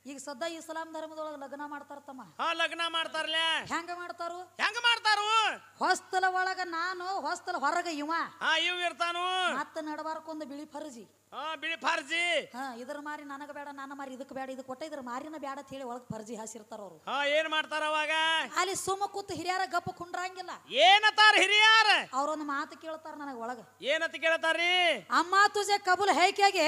ಈಗ ಸದ್ದ ಇಸ್ಲಾಂ ಧರ್ಮದೊಳಗೆ ಲಗ್ನ ಮಾಡ್ತಾರ ತಮ್ಮ. ಲಗ್ನ ಮಾಡ್ತಾರಲ್ಲ. ಹೆಂಗ ಮಾಡ್ತಾರು? ಹೊಸ್ತಲ ಒಳಗ ನಾನು, ಹೊಸ್ತಲ ಹೊರಗ ಇವ ಇವ್ ಇರ್ತಾನು. ಮತ್ತ ನಡಬಾರ್ಕೊಂದು ಬಿಳಿ ಫರ್ಜಿ. ಬಿಳಿ ಫರ್ಜಿ. ಇದ್ರ ಮಾರಿ ನನಗ ಬೇಡ, ನನ್ನ ಮಾರಿ ಇದಕ್ ಬೇಡ, ಇದಕ್ ಕೊಟ್ಟ ಇದ್ರ ಮಾರಿನ ಬೇಡ ಅಂತ ಹೇಳಿ ಒಳಗ್ ಫರ್ಜಿ ಹಾಸಿರ್ತಾರ ಅವ್ರು. ಏನ್ ಮಾಡ್ತಾರ ಅವಾಗ? ಅಲ್ಲಿ ಸುಮ್ಮ ಕೂತ್ ಹಿರಿಯಾರ ಗಪ್ಪ ಕುಂಡ್ರಂಗಿಲ್ಲ. ಏನತಾರ ಹಿರಿಯಾರ? ಅವ್ರೊಂದು ಮಾತು ಕೇಳ್ತಾರ ನನಗ ಒಳಗ. ಏನಂತ ಕೇಳ್ತಾರ್ರಿ? ಅಮ್ಮ ತುಜೆ ಕಬೂಲ್ ಹೇಗೆ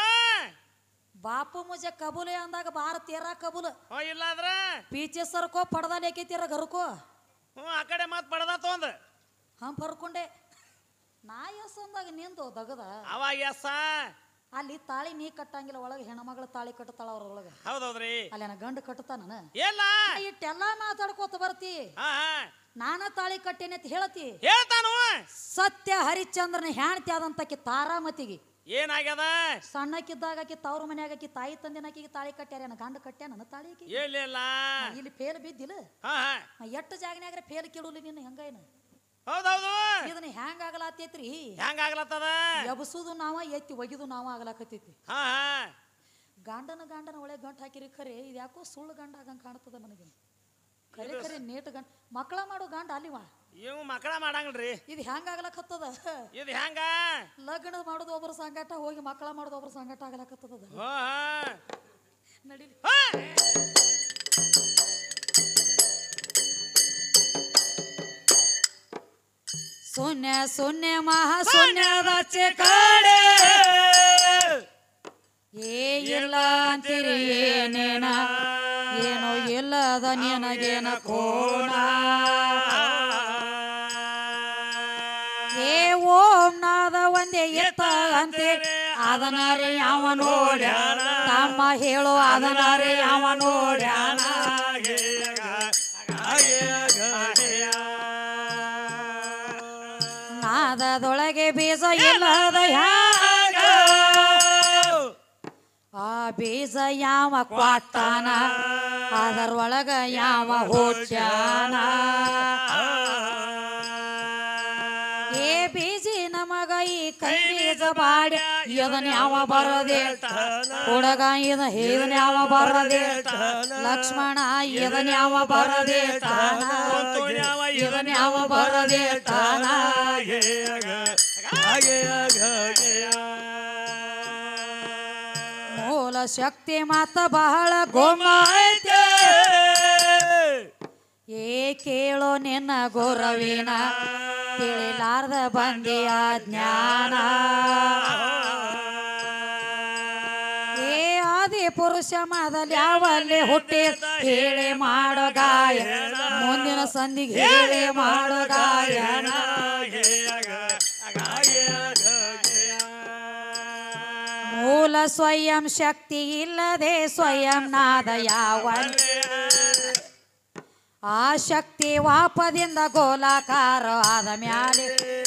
ಬಾಪು ಮುಜೆ ಕಬೂಲೆ ಅಂದಾಗ ಬಾರ ತೇರಾ ಕಬೂಲ್ ಇಲ್ಲ ಆದ್ರ ಪೀಚೆ ಸರ್ಕೋ ಪಡದ ಲೇಕೈತಿರ ಗರ್ಕೋ. ಆ ಕಡೆ ಮತ್ ಪಡದ ತೊಂದ ಬರ್ಕೊಂಡೆ ನಾ ಎಸ್ ಅಂದಾಗ ನಿಂದು ದಗದ ಅವಾಗ ಎಸ್. ಅಲ್ಲಿ ತಾಳಿ ನೀ ಕಟ್ಟಂಗಿಲ್ಲ, ಒಳಗೆ ಹೆಣ್ಮಗಳ ತಾಳಿ ಕಟ್ಟತಾಳ ಅವ್ರ ಒಳಗ. ಹೌದೌದ್ರಿ. ಅಲ್ಲಿ ಗಂಡ ಕಟ್ಟತಾನ. ಇಟ್ಟೆಲ್ಲಾ ಮಾತಾಡ್ಕೋತ ಬರ್ತಿ. ನಾನ ತಾಳಿ ಕಟ್ಟೇನೆ ಅಂತ ಹೇಳ್ತಾನು. ಸತ್ಯ ಹರಿಶ್ಚಂದ್ರನ ಹೆಣ್ತಿ ಆದಂತಕಿ ತಾರಾಮತಿಗೆ ಏನಾಗ್ಯದ? ಸಣ್ಣಕ್ಕಿದ್ದಾಗ ಆಕಿ ತವ್ರ ಮನ್ಯಾಗ ಆಕಿ ತಾಯಿ ತಂದಿನಾಕಿಗೆ ತಾಳಿ ಕಟ್ಟ್ಯಾರ. ಗಂಡ ಕಟ್ಟ್ಯ ನನ್ನ ತಾಳಿ ಇಲ್ಲಿ ಫೇಲ್ ಬಿದ್ದಿಲ್ಲ. ಎಷ್ಟು ಜಾಗನ್ಯಾಗ್ರೆ ಫೇಲ್ ಕೇಳುಲಿ ನಿನ್ನ ಹೆಂಗೇನ? ಹೌದೌದು. ಇದನ್ನ ಹೆಂಗ ಆಗಲಾತೈತ್ರಿ? ಹೆಂಗ ಆಗ್ಲತ್ತದ? ಎಬಸುದು ನಾವ ಎತ್ತಿ ಒಗಿದು ನಾವ ಆಗ್ಲಾಕತ್ತೈತಿ. ಗಂಡನ ಒಳ್ಳೆ ಗಂಟು ಹಾಕಿರಿ ಖರೆ ಇದು ಯಾಕೋ ಸುಳ್ಳು ಗಂಡ ಆಗಂಗ ಕಾಣ್ತದ ನನಗೆ. ಖರೆ ಖರೆ ನೇಟ್ ಗಂಡ ಮಕ್ಕಳ ಮಾಡೋ ಗಂಡ ಅಲ್ಲಿವ. ಇವ್ ಮಕ್ಕಳ ಮಾಡಂಗಿಲ್ರಿ. ಇದು ಹೆಂಗ ಆಗ್ಲಕತ್ತದ? ಇದು ಹೆಂಗ? ಲಗ್ನ ಮಾಡೋದು ಒಬ್ಬರ ಸಂಗಟ, ಹೋಗಿ ಮಕ್ಕಳ ಮಾಡೋದು ಒಬ್ಬರ ಸಂಗಟ ಆಗ್ಲಕತ್ತದ. ನಡೀಲಿ. ಶೂನ್ಯ ಶೂನ್ಯ ಮಹಾಶೂನ್ಯದ ಚಿಕಾಡೆ ಇಲ್ಲ ಅಂತೀರಿ ಏನೇನ, ಏನೋ ಇಲ್ಲದ ನಿನಗೇನ ಕೋಣ. ಓಂ ನಾದ ಒಂದೇ ಎತ್ತ ಅಂತೀರಿ, ಅದನಾರಿ ಯಾವ ನೋಡ್ಯಾನ ತಮ್ಮ ಹೇಳು, ಅದನಾರಿ ಯಾವ ನೋಡ್ಯಾನ. ನಾದದೊಳಗೆ ಬೀಜ ಇಲ್ಲದ ಹ್ಯಾಗ, ಆ ಬೀಜ ಯಾವ ಕ್ವಾಟಾನ, ಅದರೊಳಗ ಯಾವ ಹುಟ್ಟ್ಯಾನ. ಏ ಬೀಜಿ ನಮಗ ಈ ಕೈ ಬೀಜ ಬಾಡಿ, ಇದನ್ನ ಯಾವ ಬರದೆ ಹುಡುಗ, ಇದನ್ನ ಯಾವ ಬರದೆ ಲಕ್ಷ್ಮಣ, ಇದನ್ನ ಯಾವ ಬರದೆ ತಾನ, ಇದನ್ನ ಯಾವ ಬರದೆ ತಾನ. ಮೂಲ ಶಕ್ತಿ ಮಾತ ಬಹಳ ಗೋಮ ಐತೆ, ಏ ಕೇಳೋ ನಿನ್ನ ಗೌರವಿನ, ತಿಳಿಲಾರ್ದ ಬಂದಿಯ ಜ್ಞಾನ. ಏ ಆದಿ ಪುರುಷ ಮೊದಲು ಯಾವಲ್ಲಿ ಹುಟ್ಟಿ ಹೇಳಿ ಮಾಡೋ ಗಾಯನ, ಮುಂದಿನ ಸಂಧಿಗೆ ಹೇಳಿ ಮಾಡೋ ಗಾಯನ. ಮೂಲ ಸ್ವಯಂ ಶಕ್ತಿ ಇಲ್ಲದೆ ಸ್ವಯಂ ನಾದ ಯಾವಲ್ಲಿ, ಆ ಶಕ್ತಿ ವಾಪದಿಂದ ಗೋಲಾಕಾರ ಆದ ಮ್ಯಾಲೆ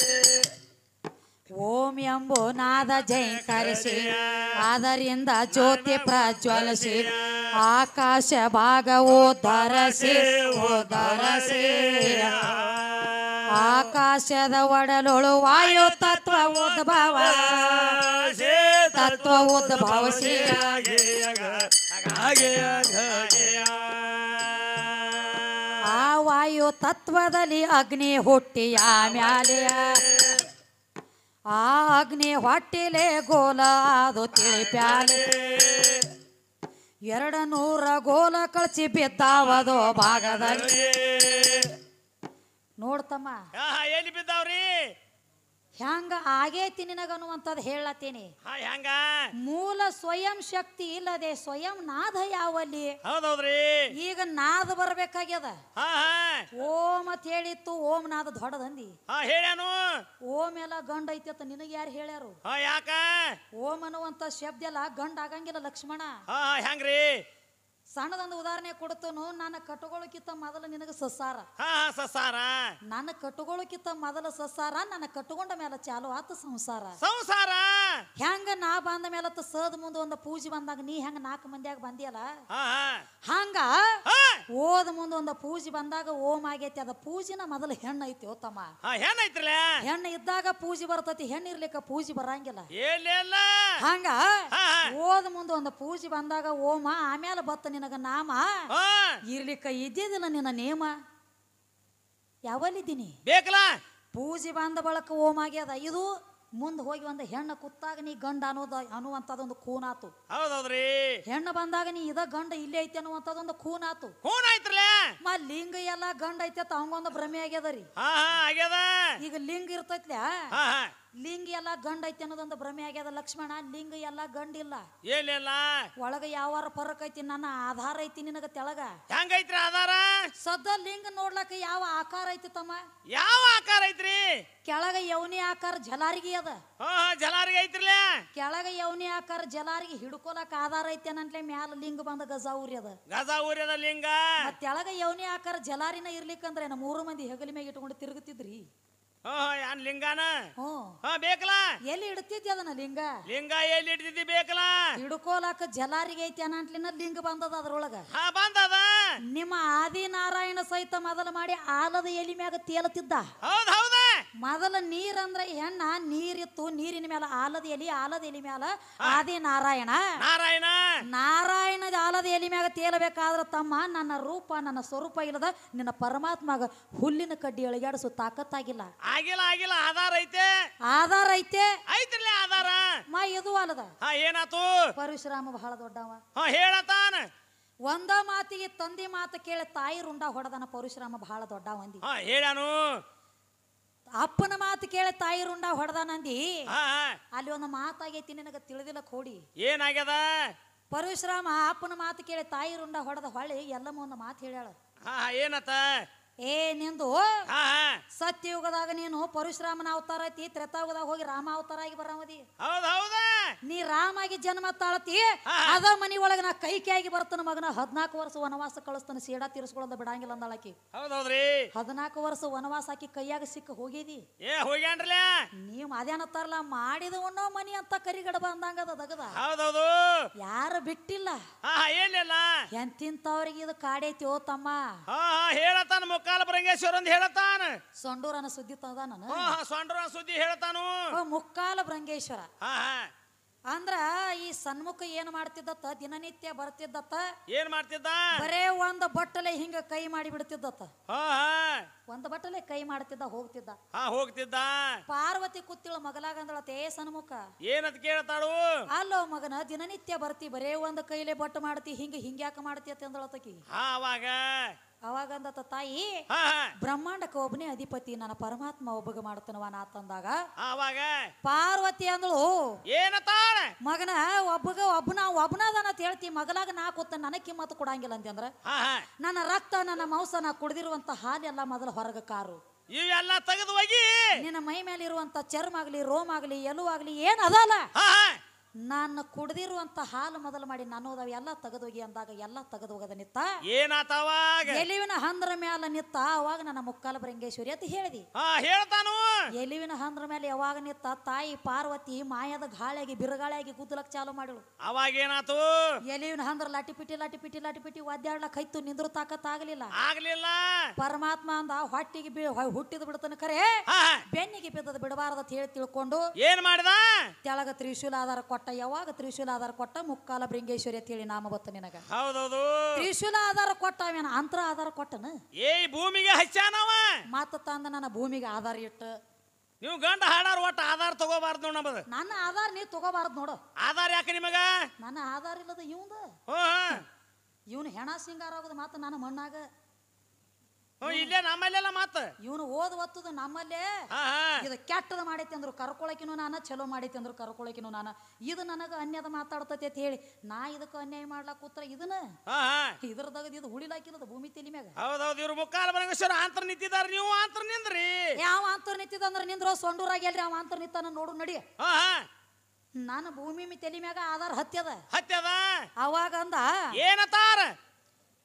ಓಂ ಎಂಬು ನಾದ ಜೈಂಕರಿಸಿ, ಅದರಿಂದ ಜ್ಯೋತಿ ಪ್ರಜ್ವಲಿಸಿ ಆಕಾಶ ಭಾಗ ಉದ್ಧರಿಸಿ ಉದ್ಧರಿಸಿ. ಆಕಾಶದ ಒಡಲೊಳು ವಾಯು ತತ್ವ ಉದ್ಭವ, ತತ್ವ ಉದ್ಭವಿಸಿ ಆ ವಾಯು ತತ್ವದಲ್ಲಿ ಅಗ್ನಿ ಹುಟ್ಟಿ ಆಮ್ಯಾಲೆ, ಆ ಅಗ್ನಿ ಹೊಟ್ಟಿಲೆ ಗೋಲ ಅದು ತಿಳಿಪ್ಯಾಲೆ. 200 ಗೋಲ ಕಳಚಿ ಬಿದ್ದಾವದೋ ಭಾಗದಲ್ಲಿ. ನೋಡ್ತಮ್ಮ ಎಲ್ಲಿ ಬಿದ್ದಾವ್ರಿ? ಹೆಂಗ ಆಗೇತಿ ನಿನಗನ್ನುವಂಥದ್ದು ಹೇಳತ್ತೀನಿ. ಹೆಂಗ? ಮೂಲ ಸ್ವಯಂ ಶಕ್ತಿ ಇಲ್ಲದೆ ಸ್ವಯಂ ನಾದ ಯಾವಲ್ಲಿ? ಹೌದೌದ್ರಿ. ಈಗ ನಾದ ಬರ್ಬೇಕಾಗ್ಯದ. ಓಂ ಅಂತ ಹೇಳಿತ್ತು, ಓಂ ನಾದ ದೊಡ್ಡದಂದಿ. ಹೇಳ್ಯಾನು. ಓಂ ಎಲ್ಲ ಗಂಡ ಐತಿ ಅಂತ ನಿನಗೆ ಯಾರು ಹೇಳ್ಯಾರು? ಯಾಕ? ಓಂ ಅನ್ನುವಂತ ಶಬ್ದ ಎಲ್ಲ ಗಂಡ ಆಗಂಗಿಲ್ಲ ಲಕ್ಷ್ಮಣ. ಹೆಂಗ್ರಿ? ಸಣ್ಣದೊಂದು ಉದಾಹರಣೆ ಕೊಡ್ತನು. ನಾನು ಕಟ್ಟುಕೊಳ್ಳೋಕ್ಕಿಂತ ಮೊದಲು ನಿನಗೆ ಸಸಾರ. ಸಸಾರ. ನಾನು ಕಟ್ಟುಕೊಳ್ಳೋಕ್ಕಿಂತ ಮೊದಲು ಸಸಾರ, ನನ್ನ ಕಟ್ಟುಕೊಂಡ ಮೇಲೆ ಚಾಲು ಆತ ಸಂಸಾರ. ಸಂಸಾರ ಹೆಂಗ ನಾ ಬಂದ ಮೇಲೆ ಸದ್ ಮುಂದೆ ಒಂದು ಪೂಜೆ ಬಂದಾಗ ನೀ ಹೆಂಗ 4 ಮಂದಿಯಾಗ ಬಂದಿಯಲ್ಲ, ಹಂಗ ಓದ ಮುಂದೆ ಒಂದು ಪೂಜೆ ಬಂದಾಗ ಓಮ್ ಆಗೈತಿ. ಅದ ಪೂಜಿನ ಮೊದಲು ಹೆಣ್ಣು ಐತಿ. ತಮ್ಮ ಹೆಣ್ಣು ಇದ್ದಾಗ ಪೂಜೆ ಬರ್ತೈತಿ, ಹೆಣ್ಣು ಇರ್ಲಿಕ್ಕ ಪೂಜೆ ಬರಂಗಿಲ್ಲ. ಹಂಗ ಓದ ಮುಂದೆ ಒಂದು ಪೂಜೆ ಬಂದಾಗ ಓಮ, ಆಮೇಲೆ ಬತ್ತ ನಿನಗ ನಾಮ. ಇರ್ಲಿಕ್ಕ ಇದ್ದಿದ್ದಿಲ್ಲ ನಿನ್ನ ನೇಮ. ಯಾವಲ್ಲಿದ್ದೀನಿ ಬೇಕಲ್ಲ ಪೂಜೆ ಬಂದ ಬಳಕ ಓಮ್ ಆಗ್ಯದ. ಇದು ಮುಂದೆ ಹೋಗಿ ಒಂದು ಹೆಣ್ಣು ಕುತ್ತಾಗ ನೀ ಗಂಡ ಅನ್ನುವಂಥದ್ದೊಂದು ಕೂನಾತು. ಹೌದೌದ್ರಿ. ಹೆಣ್ಣು ಬಂದಾಗ ನೀ ಇದ ಗಂಡ ಇಲ್ಲೇ ಐತಿ ಅನ್ನುವಂಥದ್ದೊಂದು ಕೂನಾತು. ಲಿಂಗ ಎಲ್ಲ ಗಂಡ ಐತೆ ಅವಂಗೊಂದು ಭ್ರಮೆ ಆಗ್ಯದರಿ. ಈಗ ಲಿಂಗ ಇರ್ತೈತ್ಲ, ಲಿಂಗ ಎಲ್ಲ ಗಂಡ ಐತಿ ಅನ್ನೋದೊಂದು ಭ್ರಮೆ ಆಗ್ಯದ. ಲಕ್ಷ್ಮಣ, ಲಿಂಗ ಎಲ್ಲ ಗಂಡಿಲ್ಲ, ಒಳಗ ಯಾವಾರ ಫರಕ್ ಐತಿ. ನನ್ನ ಆಧಾರ ಐತಿ ನಿನಗ ತೆಳಗ. ಹೆಂಗೈತ್ರಿ ಆಧಾರ? ಸದ್ದ ಲಿಂಗ ನೋಡ್ಲಕ್ಕ ಯಾವ ಆಕಾರ ಐತಿ ತಮ್ಮ? ಯಾವ ಆಕಾರ ಐತ್ರಿ? ಕೆಳಗ ಯೌನಿ ಆಕಾರ ಜಲಾರಿಗೆ ಅದ. ಜಲಾರಿಗೆ ಐತ್ರಿಲ್ಲ. ಕೆಳಗ ಯೌನಿ ಆಕಾರ ಜಲಾರಿಗೆ ಹಿಡ್ಕೊಲಕ್ ಆಧಾರ ಐತಿ ಅನ್ನಂಟ್ಲೆ ಮ್ಯಾಲ ಲಿಂಗ ಬಂದ ಗಜಾವೂರಿ ಅದ. ಗಜಾವೂರ್ಯದ ಲಿಂಗ. ತೆಳಗ ಯೌನಿ ಆಕಾರ ಜಲಾರಿನ ಇರ್ಲಿಕ್ಕಂದ್ರೆ ನಮ್ಮ 3 ಮಂದಿ ಹೆಗಲಿ ಮ್ಯಾಗ ಇಟ್ಕೊಂಡು ತಿರುಗುತ್ತಿದ್ರಿ. ಲಿಂಗಾನ ಬೇಕಲ್ಲ. ಎಲ್ಲಿ ಇಡ್ತಿದ್ದಿ ಅದನ್ನ ಲಿಂಗ? ಲಿಂಗ ಎಲ್ಲಿ ಇಡ್ತಿದ್ದಿ ಬೇಕಲ್ಲ. ಹಿಡ್ಕೋಲಾಕ ಜಲಾರಿಗೆ ಐತಿ ಅನ್ನಂಟ್ಲಿನ ಲಿಂಗ ಬಂದದ ಅದ್ರೊಳಗ. ಬಂದದ. ನಿಮ್ಮ ಆದಿನಾರಾಯಣ ಸಹಿತ ಮೊದಲು ಮಾಡಿ ಆಲದ ಎಲಿ ಮ್ಯಾಗ ತೇಲತಿದ್ದ. ಮೊದಲ ನೀರಂದ್ರೆ ಹೆಣ್ಣ, ನೀರಿತ್ತು, ನೀರಿನ ಮೇಲೆ ಆಲದ ಎಲಿ, ಆಲದ ಎಲಿ ಮ್ಯಾಲ ಆದಿನಾರಾಯಣ. ನಾರಾಯಣದ ಆಲದ ಎಲಿ ಮ್ಯಾಗ ತೇಲಬೇಕಾದ್ರ ತಮ್ಮ ನನ್ನ ರೂಪ ನನ್ನ ಸ್ವರೂಪ ಇಲ್ಲದ ನಿನ್ನ ಪರಮಾತ್ಮಗ ಹುಲ್ಲಿನ ಕಡ್ಡಿ ಎಳಗಾಡಿಸೋ ತಾಕತ್ತಾಗಿಲ್ಲ. ಆಗಿಲ್ಲ ಆಧಾರ ಐತೆ. ಆಧಾರ ಐತೆ ಐತ್ರಲ್ಲ ಆಧಾರ. ಇದು ಅಲ್ಲದ. ಏನಾತು? ಪರಶುರಾಮ ಬಹಳ ದೊಡ್ಡವ. ಹೇಳತಾನ. ಒಂದ ಮಾತಿಗೆ ತಂದೆ ಮಾತು ಕೇಳಿ ತಾಯಿ ರುಂಡ ಹೊಡೆದನ. ಪರಶುರಾಮ ಬಹಳ ದೊಡ್ಡ ಮಂದಿ. ಹೇಳಾನು. ಅಪ್ಪನ ಮಾತು ಕೇಳಿ ತಾಯಿ ರುಂಡ ಹೊಡೆದನಂದಿ. ಅಲ್ಲಿ ಒಂದು ಮಾತಾಗೈತಿ ನಿನಗ ತಿಳಿದಿಲ್ಲ ಕೋಡಿ. ಏನಾಗ್ಯದ? ಪರಶುರಾಮ ಅಪ್ಪನ ಮಾತು ಕೇಳಿ ತಾಯಿ ರುಂಡ ಹೊಡೆದ ಹೊಳ್ಳಿ ಎಲ್ಲಮ್ಮ ಒಂದು ಮಾತು ಹೇಳ್ಯಾಳ. ಏನತ್ತ? ನಿಂದು ಸತ್ಯಯುಗದಾಗ ನೀನು ಪರಶುರಾಮನ ಅವತಾರ ಐತಿ, ತ್ರೇತಾಯುಗದಾಗ ಹೋಗಿ ರಾಮ ಅವತಾರ ಆಗಿ ಬರಾಮದಿ. ನೀ ರಾಮಾಗಿ ಜನ್ಮ ತಾಳತಿ. ಅದ ಮನಿ ಒಳಗ ನಾ ಕೈಕೆಯಾಗಿ ಬರ್ತಾನ ಮಗನ. 14 ವರ್ಷ ವನವಾಸ ಕಳಿಸ್ತಾನ, ಸೇಡಾ ತೀರಿಸ್ಕೊಳ್ಳೋದ ಬಿಡಂಗಿಲ್ಲ ಅಂದಾಳಕಿ. 14 ವರ್ಷ ವನವಾಸ ಹಾಕಿ ಕೈಯಾಗ ಸಿಕ್ಕ ಹೋಗಿದಿ. ನೀವ್ ಅದೇನತ್ತಾರಲ್ಲ, ಮಾಡಿದವನ್ನೋ ಮನಿ ಅಂತ ಕರಿಗಡಬ ಅಂದಂಗದ ದಗದ. ಯಾರು ಬಿಟ್ಟಿಲ್ಲ. ಎಂತಿಂತವ್ರಿಗೆ ಇದು ಕಾಡೈತಿ. ಓ ತಮ್ಮ ಹೇಳತಾನ. ಮುಕ್ಕಾಲ ಬ್ರಂಗೇಶ್ವರ ಅಂತ ಹೇಳತಾನ. ಸೊಂಡೂರನ ಸುದ್ದಿ ತಂದ ನಾನು. ಸೊಂಡೂರನ ಸುದ್ದಿ ಹೇಳ್ತಾನು. ಮುಕ್ಕಾಲ ಬ್ರಂಗೇಶ್ವರ ಅಂದ್ರ ಈ ಸನ್ಮುಖ ಏನ್ ಮಾಡ್ತಿದ್ದತ್ತ? ದಿನನಿತ್ಯ ಬರ್ತಿದ್ದತ್ತ. ಏನ್ ಮಾಡ್ತಿದ್ದ? ಬರೇ ಒಂದ್ ಬಟ್ಟಲೆ ಹಿಂಗ ಕೈ ಮಾಡಿ ಬಿಡ್ತಿದ್ದತ್ತ. ಒಂದ್ ಬಟ್ಟಲೆ ಕೈ ಮಾಡ್ತಿದ್ದ, ಹೋಗ್ತಿದ್ದ. ಪಾರ್ವತಿ ಕುತ್ತಿಳ ಮಗಲಾಗಂದಳತೆ ಸನ್ಮುಖ. ಏನಂತ ಕೇಳ್ತಾಳು? ಅಲ್ಲೋ ಮಗನ, ದಿನನಿತ್ಯ ಬರ್ತಿ, ಬರೇ ಒಂದ್ ಕೈಲೆ ಬಟ್ಟು ಮಾಡ್ತಿ, ಹಿಂಗ್ಯಾಕ ಮಾಡ್ತಿ ಅಂತ ಅಂದಳತಕಿ. ಅವಾಗಂದತ ತಾಯಿ, ಬ್ರಹ್ಮಾಂಡಕ್ಕೆ ಒಬ್ಬನೇ ಅಧಿಪತಿ, ನನ್ನ ಪರಮಾತ್ಮ ಒಬ್ಬಗ ಮಾಡ್ತಾನವ ನಾ ತಂದಾಗ. ಪಾರ್ವತಿ ಅಂದಳು, ಏನತಾಳ ಮಗನ ಒಬ್ಬನದನ ಹೇಳ್ತಿ, ಮಗಲಾಗ ನಾ ಕೂತ ನನಗೆ ಕಿಮ್ಮತ್ತು ಕೊಡಂಗಿಲ್ಲ ಅಂತಂದ್ರ ನನ್ನ ರಕ್ತ ನನ್ನ ಮಾಂಸ ನಾ ಕುಡಿದಿರುವಂತ ಹಾಲೆಲ್ಲ ಮೊದಲು ಹೊರಗ ಕಾರು. ಇವೆಲ್ಲ ತೆಗೆದು ಹೋಗಿ ನಿನ್ನ ಮೈ ಮೇಲೆ ಇರುವಂತ ಚರ್ಮ ಆಗ್ಲಿ, ರೋಮ್ ಆಗ್ಲಿ, ಎಲು ಆಗ್ಲಿ ಏನ್ ಅದಲ್ಲ, ನಾನು ಕುಡ್ದಿರುವಂತ ಹಾಲು ಮೊದಲು ಮಾಡಿ ನನ್ನೋದವ ಎಲ್ಲ ತೆಗೆದೋಗಿ ಅಂದಾಗ ಎಲ್ಲ ತೆಗೆದು ಹೋಗದ ನಿತ್ತ. ಏನಾತವಾಗ? ಎಲಿವಿನ ಹಂದ್ರ ಮ್ಯಾಲ ನಿತ್ತ. ಅವಾಗ ನನ್ನ ಮುಕ್ಕಾಲ ಬ್ರಂಗೇಶ್ವರಿ ಅಂತ ಹೇಳಿದಿ. ಹೇಳ್ತಾನು. ಎಲಿವಿನ ಹಂದ್ರ ಮೇಲೆ ಯಾವಾಗ ನಿತ್ತ ತಾಯಿ ಪಾರ್ವತಿ ಮಾಯದ ಗಾಳಿಯಾಗಿ ಬಿರುಗಾಳಿಯಾಗಿ ಗುದ್ದಲಕ್ ಚಾಲು ಮಾಡಿಳು. ಅವಾಗ ಏನಾತು? ಎಲಿವಿನ ಹಂದ್ರ ಲಾಟಿ ಪಿಟಿ ಒದ್ದಾಡ್ಲಕ್ ಹೈತು, ನಿಂದ್ರು ತಾಕತ್ ಆಗ್ಲಿಲ್ಲ. ಪರಮಾತ್ಮ ಅಂದ ಹೊಟ್ಟಿಗೆ ಹುಟ್ಟಿದ ಬಿಡ್ತಾನ ಖರೆ, ಬೆನ್ನಿಗೆ ಬಿದ್ದದ ಬಿಡಬಾರದ ಹೇಳಿ ತಿಳ್ಕೊಂಡು ಏನ್ ಮಾಡಿದ? ತೆಳಗ ತ್ರಿಶೂಲ ಆಧಾರ ಕೊಟ್ಟ. ಯಾವಾಗ ತ್ರಿಶೂಲ ಆಧಾರ ಕೊಟ್ಟ? ಮುಕ್ಕಾಲ ಬ್ರಿಂಗೇಶ್ವರಿ ಅಂತ ಹೇಳಿ ನಾಮ ಬತ್ತ ನಿನಗ. ಹೌದೌದು. ತ್ರಿಶೂಲ ಆಧಾರ ಕೊಟ್ಟ, ಅವೇನ ಅಂತರ ಆಧಾರ ಕೊಟ್ಟನ? ಭೂಮಿಗೆ ಹಚ್ಚಾನವ. ಮತ್ತ ತಂದ ನನ್ನ ಭೂಮಿಗೆ ಆಧಾರ ಇಟ್ಟು ನೀವು ಗಂಡ ಹಾಡಾರ ಒಟ್ಟು ಆಧಾರ ತಗೋಬಾರ್ದು ನೋಡ. ನಮ್ಮದು ನನ್ನ ಆಧಾರ ನೀ ತಗೋಬಾರ್ದು ನೋಡು. ಆಧಾರ ಯಾಕೆ ನಿಮಗ? ನನ್ನ ಆಧಾರ ಇಲ್ಲದ ಇವನು ಹೆಣ ಸಿಂಗಾರ ಆಗೋದು ಮಾತ ನನ್ನ ಮಣ್ಣಾಗ. ಇಲ್ಲೇ ನಮ್ಮಲ್ಲೆಲ್ಲ ಮಾತ ಇವನು ಓದ್ ಒತ್ತದ ನಮ್ಮಲ್ಲೇ. ಇದು ಕೆಟ್ಟದ ಮಾಡೈತಿ ಅಂದ್ರು ಕರ್ಕೊಳಕಿನೂ ನಾನ, ಚಲೋ ಮಾಡೈತಿ ಅಂದ್ರು ಕರ್ಕೊಳಕಿನೂ ನಾನ. ಇದು ನನಗ ಅನ್ಯದ ಮಾತಾಡ್ತತಿ ಅಂತ ಹೇಳಿ ನಾ ಇದಕ್ಕ ಅನ್ಯಾಯ ಮಾಡ್ಲಾಕ ಕೂತ್ರ ಇದನ್ನ ಇದ್ರದಾಗ ಇದು ಹುಳಿಲಾಕಿದ ಭೂಮಿ ತೆಲಿ ಮ್ಯಾಗ. ಹೌದೌದು. ಇವ್ರು ಮುಕ್ಕಾಲ ಬ್ರಂಗೇಶ್ವರ ಆಂತರ ನಿಂತಿದಾರ, ನೀವು ಆಂತರ ನಿಂದ್ರಿ. ಯಾವ ಆಂತರ ನಿಂತಿದ ಅಂದ್ರ ನಿಂದ್ರ ಸೊಂಡೂರಾಗ ಎಲ್ರಿ ಅವ ಆಂತರ ನಿಂತಾನ ನೋಡು ನಡಿ. ನಾನು ಭೂಮಿ ತೆಲಿ ಮ್ಯಾಗ ಆಧಾರ ಹತ್ಯದ. ಅವಾಗ ಅಂದ ಏನತಾರ?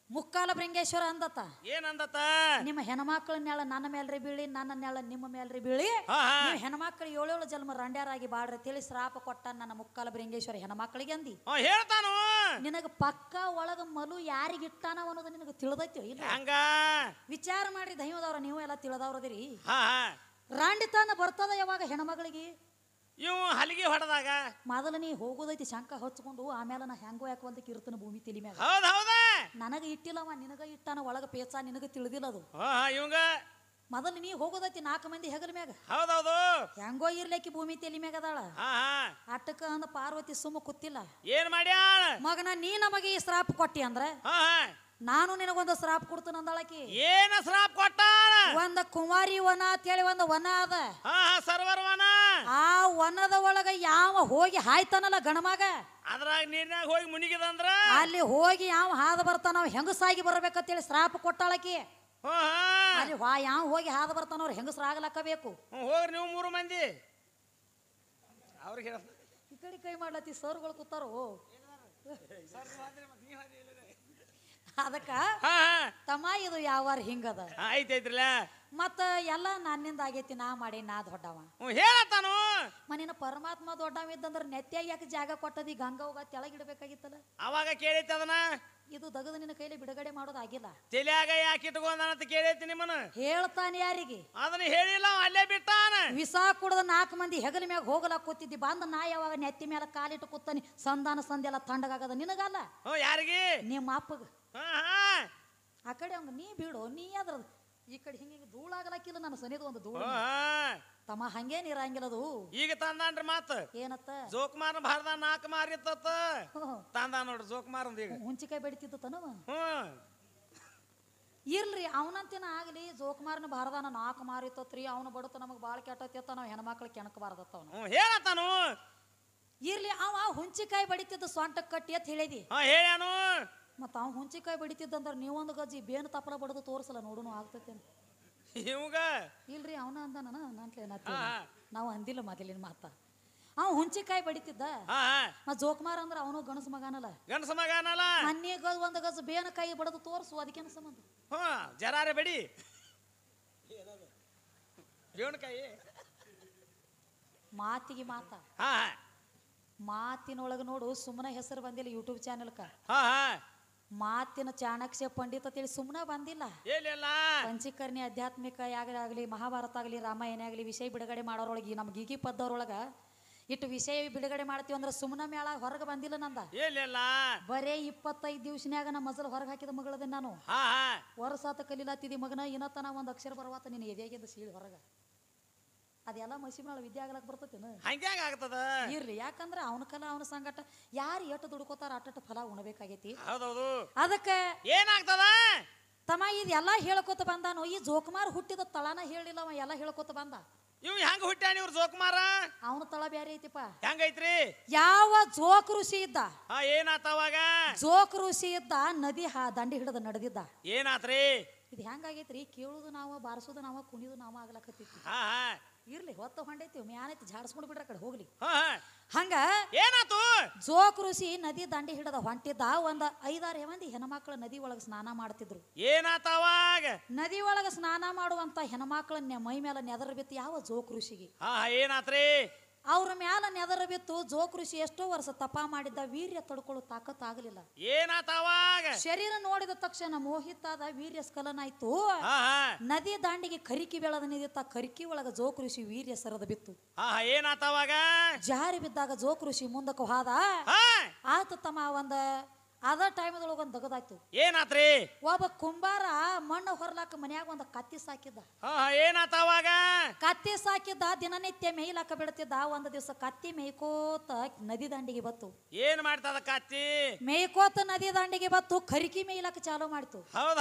ಮುಕ್ಕಾಲ ಭೃಂಗೇಶ್ವರ ಅಂದತ್ತ ಏನಂದತ್ತ ನಿಮ್ಮ ಹೆಣ್ಮಕ್ಳ ನೆಳ ನನ್ನ ಮೇಲ್ರಿ ಬೀಳಿ ನನ್ನ ನೆಳ ನಿಮ್ಮ ಮೇಲ್ರಿ ಬೀಳಿ ನೀವು ಹೆಣ್ಮಕ್ಳು 7 ಜನ್ಮ ರಂಡ್ಯಾರಾಗಿ ಬಾಳ್ರಿ ತಿಳಿ ಶ್ರಾಪ ಕೊಟ್ಟ ನನ್ನ ಮುಕ್ಕಾಲ ಭೃಂಗೇಶ್ವರ ಹೆಣ್ಮಕ್ಳಿಗೆ ಅಂದಿ ಹೇಳ್ತಾನು ನಿನಗ ಪಕ್ಕ ಒಳಗ ಮಲು ಯಾರಿಗಿಟ್ಟಾನ ಅನ್ನೋದು ನಿನಗ ತಿಳಿದೈತಿ ಇಲ್ಲ ಹಂಗ ವಿಚಾರ ಮಾಡ್ರಿ ದೈವದವ್ರ ನೀವು ಎಲ್ಲ ತಿಳಿದವ್ರದಿರಿ ರಾಂಡಿತಾನ ಬರ್ತದ ಯಾವಾಗ ಹೆಣ್ಮಗಳಿಗೆ ಇವ್ ಹಲಿಗೆ ಹೊಡೆದಾಗ ಮೊದಲ ನೀ ಹೋಗೋದೈತಿ ಶಂಕ ಹಚ್ಕೊಂಡು ಆಮೇಲೆ ನಾ ಹೆಂಗೋ ಯಾಕಂತ ಇರ್ತನ ಭೂಮಿ ತಿಳಿ ಮ್ಯಾಗ ನನಗ ಇಟ್ಟಿಲ್ಲವ ನಿನಗ ಇಟ್ಟಾನ ಒಳಗ ಪೇಚ ನಿನಗ ತಿಳಿದಿಲ್ಲ ಅದು ಇವಂಗ ಮೊದಲು ನೀ ಹೋಗೋದೈತಿ 4 ಮಂದಿ ಹೆಗಲ ಮ್ಯಾಗ ಹೌದೌದು ಹೆಂಗೋ ಇರ್ಲಿಕ್ಕೆ ಭೂಮಿ ತೆಲಿ ಮ್ಯಾಗ ಅದಾಳ ಅಟ್ಟಕ್ಕ ಅಂದ ಪಾರ್ವತಿ ಸುಮ್ಮ ಕೂತಿಲ್ಲ ಏನ್ ಮಾಡ್ಯಾಳ ಮಗನ ನೀ ನಮಗೆ ಈ ಶ್ರಾಪ್ ಕೊಟ್ಟಿ ಅಂದ್ರ ನಾನು ನಿನಗೊಂದು ಶ್ರಾಪ್ ಕೊಡ್ತೀನಿ ಅಂದಾಳಕಿ ಏನ ಶ್ರಾಪ್ ಕೊಟ್ಟಾಳ ಒಂದ ಕುಮಾರಿ ವನ ಅಂತೇಳಿ ಒಂದು ವನ ಅದ ಸರ್ವರ್ ವನ ಆ ವನದ ಒಳಗ ಯಾವ ಹೋಗಿ ಹಾಯ್ತಾನಲ್ಲ ಗಣಮಗ ಅದ್ರಾಗ ನೀರ್ನಾಗ ಹೋಗಿ ಮುನಿಗಿದಂದ್ರ ಅಲ್ಲಿ ಹೋಗಿ ಯಾವ ಹಾದ ಬರ್ತಾನ ಹೆಂಗಸಾಗಿ ಬರ್ಬೇಕಂತೇಳಿ ಶ್ರಾಪ್ ಕೊಟ್ಟಾಳಕಿ ಅಲ್ಲಿ ಯಾವ ಹೋಗಿ ಹಾದ ಬರ್ತಾನ ಅವ್ರು ಹೆಂಗಸ್ರಾಗ್ಲಕ್ಕಬೇಕು ಹೋಗ್ರಿ ನೀವು 3 ಮಂದಿ ಅವ್ರಿಗೆ ಈ ಕಡೆ ಕೈ ಮಾಡ್ಲತ್ತಿ ಸರ್ಗಳು ಕೂತಾರೋ ಅದಕ್ಕ ತಮ್ಮ ಇದು ಯಾವಾರ ಹಿಂಗದ ಐತೈತ್ರಲ್ಲ ಮತ್ತ ಎಲ್ಲ ನನ್ನಿಂದ ಆಗೈತಿ ನಾ ಮಾಡಿ ನಾ ದೊಡ್ಡವ ಹೇಳತ್ತಾನು ಮನಿನ ಪರಮಾತ್ಮ ದೊಡ್ಡವ ಇದ್ದಂದ್ರ ನೆತ್ಯಾಗ ಯಾಕೆ ಜಾಗ ಕೊಟ್ಟದಿ ಗಂಗಾ ಹೋಗ ತೆಳಗಿಡ್ಬೇಕಾಗಿತ್ತಲ್ಲ ಅವಾಗ ಕೇಳೈತಿ ಅದನ್ನ ಇದು ದಗದ ನಿನ್ನ ಕೈಲಿ ಬಿಡುಗಡೆ ಮಾಡೋದಾಗಿಲ್ಲ ತಲೆಯಾಗ ಯಾಕೆ ಇಟ್ಕೊಂಡಂತ ಕೇಳೈತಿ ನಿಮ್ಮನ ಹೇಳ್ತಾನೆ ಯಾರಿಗೆ ಅದನ್ನ ಹೇಳಿಲ್ಲ ಅಲ್ಲೇ ಬಿಟ್ಟಾನ ವಿಷ ಕುಡ್ದ 4 ಮಂದಿ ಹೆಗಲ ಮ್ಯಾಗ ಹೋಗಲಾಕ ಕೂತಿದ್ದಿ ಬಂದ ನಾ ಯಾವಾಗ ನೆತ್ತಿ ಮೇಲೆ ಕಾಲಿಟ್ಟು ಕೂತಾನಿ ಸಂಧಾನ ಸಂದೆಲ್ಲ ತಣ್ಣಗಾಗದ ನಿನಗಲ್ಲ ಯಾರಿಗೆ ನಿಮ್ಮ ಅಪ್ಪಗ ಆ ಕಡೆ ಅವಂಗ ನೀ ಬಿಡು ನೀ ಅದ್ರದ್ ಈ ಕಡೆ ಹಿಂಗೆ ಧೂಳಾಗಲಕ್ಕಿಲ್ಲ ನನ್ನ ಸನಿದ ಒಂದು ಧೂಳ ತಮ್ಮ ಹಂಗೇನ್ ಇರಂಗಿಲ್ಲದು ಈಗ ತಂದಾನ್ರಿ ಮಾತ ಏನತ್ತ ಜೋಕುಮಾರ್ ಭಾರದ 4 ಮಾರಿತ್ತ ತಂದ ನೋಡ್ರಿ ಜೋಕುಮಾರ್ ಈಗ ಹುಂಚಿಕಾಯಿ ಬೆಡಿತಿದ್ದ ತನವ ಇರ್ಲ್ರಿ ಅವನಂತಿನ ಆಗ್ಲಿ ಜೋಕುಮಾರನ ಭಾರದಾನ 4 ಮಾರಿತ್ತತ್ರಿ ಅವನು ಬಡತ ನಮಗ್ ಬಾಳ ಕೆಟ್ಟತ್ತ ನಾವ್ ಹೆಣ್ಮಕ್ಳು ಕೆಣಕಬಾರ್ದತ್ತ ಅವನು ಹೇಳತ್ತಾನು ಇರ್ಲಿ ಅವ ಹುಂಚಿಕಾಯಿ ಬಡಿತಿದ್ದ ಸ್ವಂಟ ಕಟ್ಟಿ ಅಂತ ಹೇಳಿದಿ ಹೇಳ್ಯಾನು ಮತ್ತ ಅವ್ ಹುಂಚಿಕಾಯಿ ಬಡಿತಿದ್ದಂದ್ರ ನೀವೊಂದು ಗಜ್ಜಿ ಬೇನು ತಪ್ಪಲ ಬಡದು ತೋರ್ಸಲ್ಲ ನೋಡುನು ಆಗ್ತೈತೆ ಇವಾಗ ಇಲ್ರಿ ಅವನ ಅಂದ ನಾವು ಅಂದಿಲ್ಲ ಮೊದಲಿನ ಮಾತ ಅವ್ ಹುಂಚಿಕಾಯಿ ಬಡಿತಿದ್ದ ಮತ್ ಜೋಕುಮಾರ್ ಅಂದ್ರ ಅವನು ಗಣಸ ಮಗನಲ್ಲ ಮನ್ನಿ ಒಂದು ಗಜ ಬೇನ ಕಾಯಿ ಬಡದು ತೋರ್ಸು ಅದಕ್ಕೇನ ಸಂಬಂಧ ಜರಾರೆ ಬಡಿ ಮಾತಿಗೆ ಮಾತ ಮಾತಿನೊಳಗ ನೋಡು ಸುಮ್ಮನೆ ಹೆಸರು ಬಂದಿಲ್ಲ ಯೂಟ್ಯೂಬ್ ಚಾನೆಲ್ಕ ಮಾತಿನ ಚಾಣಕ್ಯ ಪಂಡಿತ ತಿಳಿ ಸುಮ್ಮನೆ ಬಂದಿಲ್ಲ ಪಂಚಕರ್ಣಿ ಆಧ್ಯಾತ್ಮಿಕ ಯಾಗಲಿ ಮಹಾಭಾರತ ಆಗಲಿ ರಾಮಾಯಣ ಆಗಲಿ ವಿಷಯ ಬಿಡುಗಡೆ ಮಾಡೋರೊಳಗೆ ನಮ್ಮ ಗೀಗಿ ಪದ್ದವ್ರೊಳಗ ಇಟ್ಟು ವಿಷಯ ಬಿಡುಗಡೆ ಮಾಡ್ತೀವಿ ಅಂದ್ರೆ ಸುಮ್ಮನೆ ಮೇಳ ಹೊರಗೆ ಬಂದಿಲ್ಲ ನಂದ ಬರೇ 25 ದಿವ್ಸನ್ಯಾಗ ನಮ್ಮ ಮಜಲ್ ಹೊರಗೆ ಹಾಕಿದ ಮಗಳದ ನಾನು ವರ್ಷಾತ ಕಲೀಲಾತಿದಿ ಮಗನ ಇನ್ನತನ ಒಂದ್ ಅಕ್ಷರ ಬರವಾತ ನೀನು ಎದೆಯಾಗಿಂದ ಸೀಳಿ ಹೊರಗ ಅದೆಲ್ಲ ಮಸಿ ಮೇಳ ವಿದ್ಯೆ ಆಗ್ಲಕ್ ಬರ್ತೇನ ಹಂಗ್ಯಾಂಗ ಆಗ್ತದ ಇರ್ಲಿ ಯಾಕಂದ್ರ ಅವನ ಕಲ ಅವನ ಸಂಗಟ ಯಾರು ಎಟ್ಟು ದುಡ್ಕೋತಾರ ಅಟ್ಟ ಫಲ ಉಣಬೇಕಾಗೈತಿ ಅದಕ್ಕ ಏನಾಗ್ತದ ತಮ್ಮ ಇದೆಲ್ಲಾ ಹೇಳ್ಕೊತ ಬಂದಾನು ಈ ಜೋಕುಮಾರ್ ಹುಟ್ಟಿದ ತಳನ ಹೇಳಿಲ್ಲ ಅವ ಎಲ್ಲ ಹೇಳ್ಕೊತ ಬಂದ ಇವ್ ಹೆಂಗ ಹುಟ್ಟ್ಯಾನ ಇವ್ರ ಜೋಕುಮಾರ ಅವನ ತಳ ಬ್ಯಾರೆ ಐತಿಪ್ಪ ಹೆಂಗೈತ್ರಿ ಯಾವ ಜೋಕ್ ಋಷಿ ಇದ್ದ ಏನಾತವಾಗ ಜೋಕ್ ಋಷಿ ಇದ್ದ ನದಿ ದಂಡಿ ಹಿಡಿದ ನಡೆದಿದ್ದ ಏನಾತ್ರಿ ಇದು ಹೆಂಗಾಗೈತ್ರಿ ಕೇಳುದು ನಾವ ಬಾರಿಸೋದು ನಾವ ಕುಣಿದು ನಾವ ಆಗ್ಲಕತ್ತೈತಿ ಇರ್ಲಿ ಹೊತ್ತ ಹೊಂಡೈತಿ ಮ್ಯಾನೈತಿ ಜಾಡ್ಸ್ಕೊಂಡ್ ಬಿಡ್ರ ಕಡೆ ಹೋಗ್ಲಿ ಹಂಗ ಏನಾತು ಜೋಕ್ ಋಷಿ ನದಿ ದಂಡಿ ಹಿಡದ ಹೊಂಟಿದ್ದ ಒಂದ್ 5-6 ಮಂದಿ ಹೆಣ್ಮಕ್ಳು ನದಿ ಒಳಗ ಸ್ನಾನ ಮಾಡ್ತಿದ್ರು ಏನಾತವಾಗ ನದಿ ಒಳಗ ಸ್ನಾನ ಮಾಡುವಂತ ಹೆಣ್ಮಕ್ಳ ಮೈ ಮೇಲೆ ನೆದರ್ ಬಿತ್ತು ಯಾವ ಜೋಕ್ ಋಷಿಗೆ ಏನಾತ್ರಿ ಅವ್ರ ಮ್ಯಾಲ ನೆದರ ಬಿತ್ತು ಜೋಕ್ ಋಷಿ ಎಷ್ಟೋ ವರ್ಷ ತಪ ಮಾಡಿದ್ದ ವೀರ್ಯ ತಡ್ಕೊಳ್ಳೋ ತಾಕತ್ ಆಗಲಿಲ್ಲ ಏನಾತವಾಗ ಶರೀರ ನೋಡಿದ ತಕ್ಷಣ ಮೋಹಿತಾದ ವೀರ್ಯ ಸ್ಖಲನ ಆಯ್ತು ನದಿ ದಾಂಡಿಗೆ ಕರಿಕಿ ಬೆಳೆದ ನಿಂತ ಕರಿಕಿ ಒಳಗ ಜೋಕ್ ಋಷಿ ವೀರ್ಯ ಸರದ ಬಿತ್ತು ಏನಾತವಾಗ ಜಾರಿ ಬಿದ್ದಾಗ ಜೋಕ್ ಋಷಿ ಮುಂದಕ್ಕೆ ಹೋದ ಆತ ತಮ್ಮ ಅದ ಟೈಮದೊಳಗ ಒಂದ್ ದಗದಾಯ್ತು ಏನಾತ್ರಿ ಒಬ್ಬ ಕುಂಬಾರ ಮಣ್ಣು ಹೊರಲಾಕ ಮನ್ಯಾಗ ಒಂದ್ ಕತ್ತಿ ಸಾಕಿದ್ದ ಏನಾತವಾಗ ಕತ್ತಿ ಸಾಕಿದ್ದ ದಿನನಿತ್ಯ ಮೇಯ್ಲಾಕ ಬಿಡ್ತಿದ್ದ ಒಂದ್ ದಿವಸ ಕತ್ತಿ ಮೇಯ್ಕೋತ ನದಿ ದಂಡಿಗೆ ಬತ್ತು ಏನ್ ಮಾಡ್ತದ ಕತ್ತಿ ಮೇಯ್ಕೋತ ನದಿ ದಂಡಿಗೆ ಬತ್ತು ಕರಿಕಿ ಮೇಯ್ಲಾಕ ಚಾಲು ಮಾಡ್ತು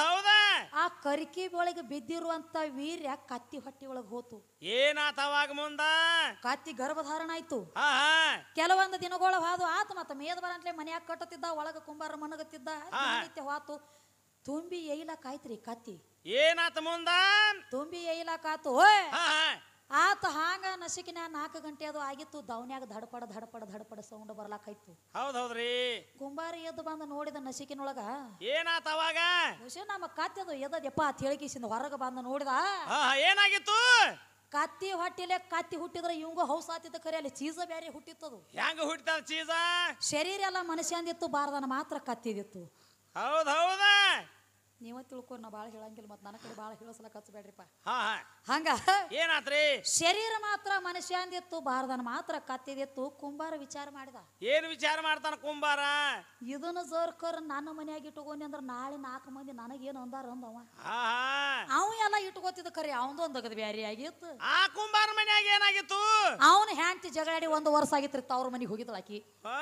ಆ ಕರಿಕಿ ಒಳಗೆ ಬಿದ್ದಿರುವಂತ ವೀರ್ಯ ಕತ್ತಿ ಹೊಟ್ಟಿ ಒಳಗ್ ಹೋತು ಏನಾತವಾಗ ಮುಂದ ಕತ್ತಿ ಗರ್ಭಧಾರಣ ಆಯ್ತು ಕೆಲವೊಂದು ದಿನಗಳ ಹಾದು ಆತ ಮತ್ತ ಮೇದ್ ಬರಂತ್ಲೆ ಮನ್ಯಾಗ ಕಟ್ಟತಿದ್ದ ಒಳಗ ಕುಂಬಾರ ಮನಗತ್ತಿದ್ದ ನಿತ್ಯ ಹೋತು ತುಂಬಿ ಏಯ್ಲಾಕ ಆಯ್ತ್ರಿ ಕತ್ತಿ ಏನಾತ ಮುಂದ ತುಂಬಿ ಏಯ್ಲಾಕ ಆತು ಆತ ಹಾಂಗ ನಸಿಕಿನ 4 ಗಂಟೆ ಅದು ಆಗಿತ್ತು. ದವನ್ಯಾಗ ಧಡಪಡ ಧಡಪಡ ಧಡಪಡ ಸೌಂಡ್ ಬರ್ಲಾಕೈತು. ಹೌದ್ರಿ ಕುಂಬಾರಿ ಎದ್ದು ಬಂದು ನೋಡಿದ ನಸಿಕಿನೊಳಗ ಏನಾತ ಅವಾಗ ನಮ್ಮ ಕತ್ತೆದು ಎದದಪ್ಪ ಅಂತ ಹೇಳಿಕಿಸಿಂದ ಹೊರಗೆ ಬಂದು ನೋಡಿದ. ಏನಾಗಿತ್ತು? ಕತ್ತಿ ಹೊಟ್ಟಿಲೆ ಕತ್ತಿ ಹುಟ್ಟಿದ್ರೆ ಇವಂಗ ಹೌಸ್ ಆತಿದ್ದ ಕರೆ ಅಲ್ಲಿ ಚೀಸ ಬೇರೆ ಹುಟ್ಟಿತ್ತದು. ಹೆಂಗ ಹುಟ್ಟಿದ ಚೀಸ? ಶರೀರ ಎಲ್ಲ ಮನುಷ್ಯಂದಿತ್ತು, ಬಾರದನ ಮಾತ್ರ ಕತ್ತಿದಿತ್ತು. ಹೌದೌದ ನೀವ ತಿಳ್ಕೊ, ನಾ ಬಾಳ ಹೇಳಂಗಿಲ್ಲ, ಮತ್ ನನ್ನ ಕಡೆ ಬಾಳ ಹೇಳಸಲಕ್ ಹಚ್ಚಬೇಡ್ರಿಪ್ಪ. ಹಂಗ ಏನಾತ್ರಿ? ಶರೀರ ಮಾತ್ರ ಮನುಷ್ಯಂದಿತ್ತು, ಬಾರದನ ಮಾತ್ರ ಕತ್ತಿದಿತ್ತು. ಕುಂಬಾರ ವಿಚಾರ ಮಾಡಿದ. ಏನ್ ವಿಚಾರ ಮಾಡ್ತಾನ ಕುಂಬಾರ? ಇದನ್ನ ಜರ್ಕರ್ ನನ್ನ ಮನ್ಯಾಗ ಇಟ್ಕೊಂಡಿ ಅಂದ್ರ ನಾಳೆ 4 ಮಂದಿ ನನಗೇನು ಅಂದಾರ ಅಂದವ. ಅವ ಎಲ್ಲ ಇಟ್ಕೋತಿದ್ದ ಕರೆ ಅವಂದು ಒಂದಗದ ಬ್ಯಾರಿ ಆಗಿತ್ತು. ಆ ಕುಂಬಾರ ಮನ್ಯಾಗ ಏನಾಗಿತ್ತು? ಅವನ ಹೆಂಡತಿ ಜಗಳಾಡಿ 1 ವರ್ಷ ಆಗಿತ್ರಿ, ತವ್ರ ಮನಿಗೆ ಹೋಗಿದ್ಲಾಕಿ.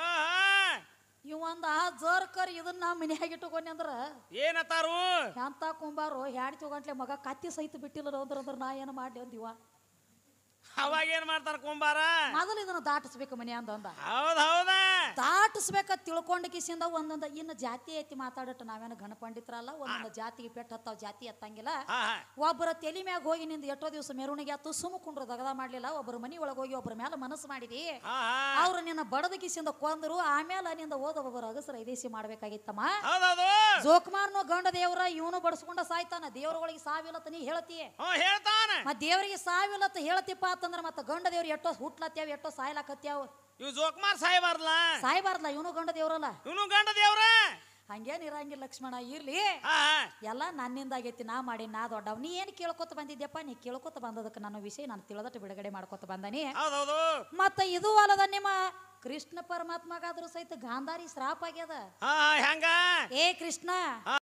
ಇವಂದ ಜರ್ಕರ್ ಇದನ್ನ ಮನ್ಯಾಗ ಇಟ್ಕೊಂಡಿ ಅಂದ್ರ ಏನತ್ತಾರು? ಎಂತ ಕುಂಬಾರು ಹೆಂಡತಿ ಗಂಟ್ಲೆ ಮಗ ಕತ್ತಿ ಸಹಿತ ಬಿಟ್ಟಿಲ್ಲ ಅಂದ್ರ ನಾ ಏನ್ ಮಾಡ್ಲಿ ಅಂದಿವ. ಅವಾಗ ಏನ್ ಮಾಡ್ತಾರ ಕುಂಬಾರ? ಮೊದಲು ಇದನ್ನ ದಾಟಿಸ್ಬೇಕು ಮನೆ ಅಂದ. ಹೌದೌದ ದಾಟಿಸ್ಬೇಕ ತಿಳ್ಕೊಂಡ ಕಿಸಿಂದ ಒಂದೊಂದ ಇನ್ನು ಜಾತಿ ಐತಿ ಮಾತಾಡಟ ನಾವೇನು ಗಣ ಪಂಡಿತರಲ್ಲ. ಒಂದೊಂದು ಜಾತಿಗೆ ಪೆಟ್ಟು ಹತ್ತಾವ, ಜಾತಿ ಎತ್ತಂಗಿಲ್ಲ. ಒಬ್ಬರ ತಲೆ ಮ್ಯಾಗ ಹೋಗಿ ನಿಂದ ಎಷ್ಟೋ ದಿವಸ ಮೆರವಣಿಗೆ ಆತು, ಸುಮ್ಮಕೊಂಡ್ರು ದಗದ ಮಾಡ್ಲಿಲ್ಲ. ಒಬ್ಬರ ಮನಿ ಒಳಗೆ ಹೋಗಿ ಒಬ್ಬರ ಮೇಲೆ ಮನಸ್ಸು ಮಾಡಿದಿ, ಅವ್ರು ನಿನ್ನ ಬಡದ ಕಿಸಿಂದ ಕೊಂದ್ರು. ಆಮೇಲೆ ನಿಂದ ಓದ ಒಬ್ಬರ ಅಗಸರ ಐದೇಸಿ ಮಾಡ್ಬೇಕಾಗಿತ್ತಮ್ಮ. ಜೋಕುಮಾರ್ನು ಗಂಡ ದೇವ್ರ, ಇವನು ಬಡಸ್ಕೊಂಡ ಸಾಯ್ತಾನ. ದೇವ್ರಗಳಿಗೆ ಸಾವಿಲ್ಲತ್ತ ನೀ ಹೇಳ್ತಿ, ಮತ್ ದೇವರಿಗೆ ಸಾವಿಲ್ಲತ್ತ ಹೇಳ್ತಿಪ್ಪ ಅಂತಂದ್ರ ಮತ್ತ ಗಂಡ ದೇವ್ರ ಎಷ್ಟೋ ಹುಟ್ಲತ್ಯಾವ, ಎಷ್ಟೋ ಸಾಯ್ಲಾಕತ್ಯಾವ. ಇವ್ ಜೋಕುಮಾರ್ ಸಾಯ್ಬಾರ್ದಲ್ಲ, ಇವನು ಗಂಡ ದೇವ್ರಲ್ಲ. ಇವನು ಗಂಡ ದೇವ್ರ. ಹಂಗೇನ್ ಇರಂಗಿಲ್ಲ ಲಕ್ಷ್ಮಣ, ಇರ್ಲಿ. ಎಲ್ಲ ನನ್ನಿಂದ ಆಗೈತಿ, ನಾ ಮಾಡಿ ನಾ ದೊಡ್ಡವ್. ನೀ ಏನ್ ಕೇಳ್ಕೊತ ಬಂದಿದ್ಯಪ್ಪ? ನೀ ಕೇಳ್ಕೊತ ಬಂದದಕ್ಕೆ ನನ್ನ ವಿಷಯ ನಾನು ತಿಳಿದಟ್ಟು ಬಿಡುಗಡೆ ಮಾಡ್ಕೊತ ಬಂದಾನಿ. ಮತ್ತ ಇದು ಅಲ್ಲದ ನಿಮ್ಮ ಕೃಷ್ಣ ಪರಮಾತ್ಮಗಾದ್ರೂ ಸಹಿತ ಗಾಂಧಾರಿ ಶ್ರಾಪ್ ಆಗ್ಯದ. ಹೆಂಗ? ಏ ಕೃಷ್ಣ,